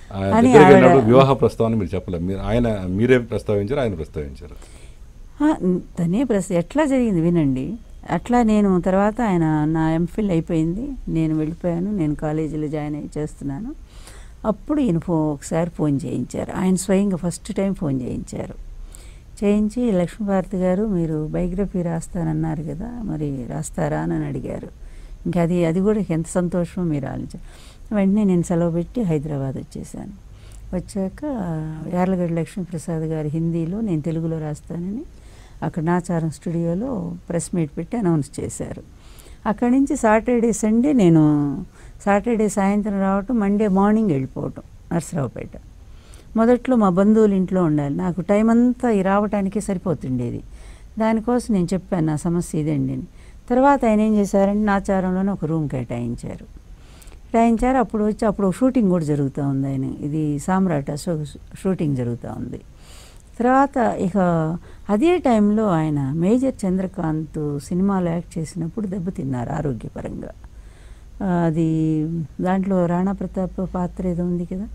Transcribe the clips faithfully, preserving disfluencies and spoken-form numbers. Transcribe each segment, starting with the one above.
అని ఆవిడ వివాహ ప్రస్తావన మీరు చెప్పలేదు, మీరు ఆయన మీరే ప్రస్తావించారు, ఆయన ప్రస్తావించారు. తనే ప్రస్త ఎట్లా జరిగింది వినండి. అట్లా నేను తర్వాత ఆయన నా ఎంఫిల్ అయిపోయింది, నేను వెళ్ళిపోయాను, నేను కాలేజీలో జాయిన్ అయ్యి చేస్తున్నాను. అప్పుడు ఈయన ఫో ఒకసారి ఫోన్ చేయించారు, ఆయన స్వయంగా ఫస్ట్ టైం ఫోన్ చేయించారు. చేయించి లక్ష్మీభారతి గారు మీరు బయోగ్రఫీ రాస్తానన్నారు కదా, మరి రాస్తారా అని అడిగారు. ఇంకా అది అది కూడా ఎంత సంతోషమో మీరు ఆలోచించారు. వెంటనే నేను సెలవు పెట్టి హైదరాబాద్ వచ్చేసాను. వచ్చాక యార్లగడ్డ లక్ష్మీప్రసాద్ గారి హిందీలో, నేను తెలుగులో రాస్తానని అక్కడ నాచారం స్టూడియోలో ప్రెస్ మీట్ పెట్టి అనౌన్స్ చేశారు. అక్కడి నుంచి సాటర్డే సండే నేను సాటర్డే సాయంత్రం రావటం, మండే మార్నింగ్ వెళ్ళిపోవటం నర్సరావుపేట. మొదట్లో మా బంధువుల ఇంట్లో ఉండాలి, నాకు టైం అంతా ఈ రావటానికే సరిపోతుండేది. దానికోసం నేను చెప్పాను నా సమస్య ఇదండి అని. తర్వాత ఆయన ఏం చేశారంటే నాచారంలోనే ఒక రూమ్ కేటాయించారు కేటాయించారు అప్పుడు వచ్చి అప్పుడు షూటింగ్ కూడా జరుగుతూ ఉంది, ఆయన ఇది సామ్రాట్ అశోక్ షూటింగ్ జరుగుతూ ఉంది. తర్వాత ఇక అదే టైంలో ఆయన మేజర్ చంద్రకాంత్ సినిమాలో యాక్ట్ చేసినప్పుడు దెబ్బతిన్నారు ఆరోగ్యపరంగా. అది దాంట్లో రాణా ప్రతాప్ పాత్ర ఏదో ఉంది కదా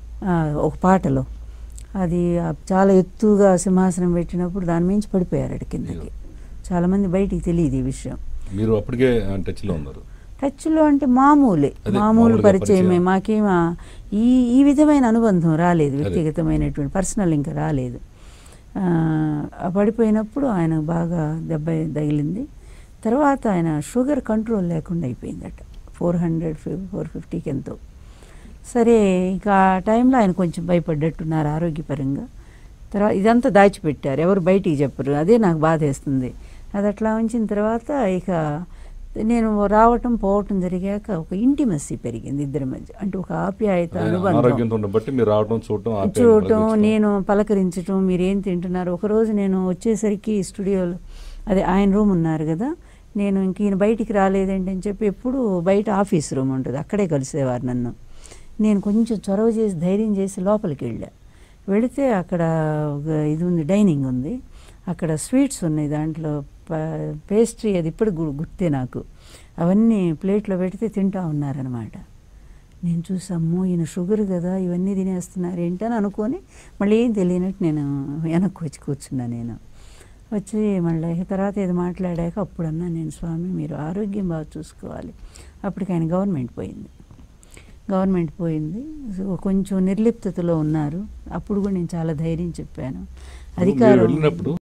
ఒక పాటలో, అది చాలా ఎత్తుగా సింహాసనం పెట్టినప్పుడు దాని మించి పడిపోయారు అడి కిందకి. చాలామంది బయటికి తెలియదు ఈ విషయం. మీరు అప్పటికే టచ్లో ఉన్నారు? టచ్లో అంటే మామూలే, మామూలు పరిచయమే, మాకేం ఈ ఈ విధమైన అనుబంధం రాలేదు, వ్యక్తిగతమైనటువంటి పర్సనల్ ఇంకా రాలేదు. పడిపోయినప్పుడు ఆయన బాగా దెబ్బ తగిలింది. తర్వాత ఆయన షుగర్ కంట్రోల్ లేకుండా అయిపోయిందట, ఫోర్ హండ్రెడ్ ఫోర్ ఫిఫ్టీకి ఎంతో. సరే ఇక ఆ టైంలో ఆయన కొంచెం భయపడ్డట్టున్నారు ఆరోగ్యపరంగా. తర్వాత ఇదంతా దాచిపెట్టారు, ఎవరు బయటికి చెప్పరు, అదే నాకు బాధేస్తుంది. అది అట్లా ఉంచిన తర్వాత ఇక నేను రావటం పోవటం జరిగాక ఒక ఇంటిమసీ పెరిగింది ఇద్దరి మధ్య, అంటే ఒక ఆప్యాయత అనుబంధం. చూడటం, నేను పలకరించటం, మీరేం తింటున్నారు. ఒకరోజు నేను వచ్చేసరికి స్టూడియోలో అదే ఆయన రూమ్ ఉన్నారు కదా, నేను ఇంక ఈయన బయటికి రాలేదేంటి అని చెప్పి ఎప్పుడు బయట ఆఫీస్ రూమ్ ఉంటుంది అక్కడే కలిసేవారు నన్ను. నేను కొంచెం చొరవ చేసి ధైర్యం చేసి లోపలికి వెళ్ళా. వెళితే అక్కడ ఇది ఉంది, డైనింగ్ ఉంది, అక్కడ స్వీట్స్ ఉన్నాయి, దాంట్లో పేస్ట్రీ అది ఇప్పుడు గుర్తే నాకు. అవన్నీ ప్లేట్లో పెడితే తింటా ఉన్నారనమాట. నేను చూసి అమ్మో ఈయన షుగర్ కదా ఇవన్నీ తినేస్తున్నారు ఏంటని అనుకొని మళ్ళీ ఏం తెలియనట్టు నేను వెనక్కి వచ్చి కూర్చున్నా. నేను వచ్చి మళ్ళీ తర్వాత ఏదో మాట్లాడాక అప్పుడన్నా నేను స్వామి మీరు ఆరోగ్యం బాగా చూసుకోవాలి. అప్పటికి ఆయన గవర్నమెంట్ పోయింది గవర్నమెంట్ పోయింది కొంచెం నిర్లిప్తతలో ఉన్నారు. అప్పుడు కూడా నేను చాలా ధైర్యం చెప్పాను. అధికారం